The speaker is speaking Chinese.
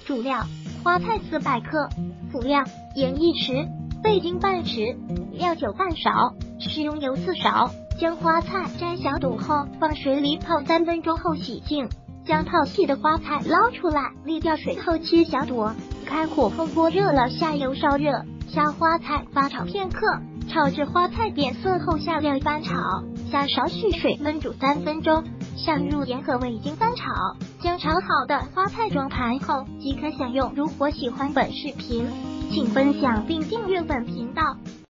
主料：花菜400克。辅料：盐1匙，味精半匙，料酒半勺，食用油4勺。将花菜摘小肚后，放水里泡3分钟后洗净。将泡细的花菜捞出来，沥掉水后切小朵。开火后锅热了，下油烧热，下花菜翻炒片刻，炒至花菜变色后下料翻炒，下少许水焖煮3分钟，下入盐和味精翻炒。将炒好的花菜装盘后即可享用。如果喜欢本视频，请分享并订阅本频道。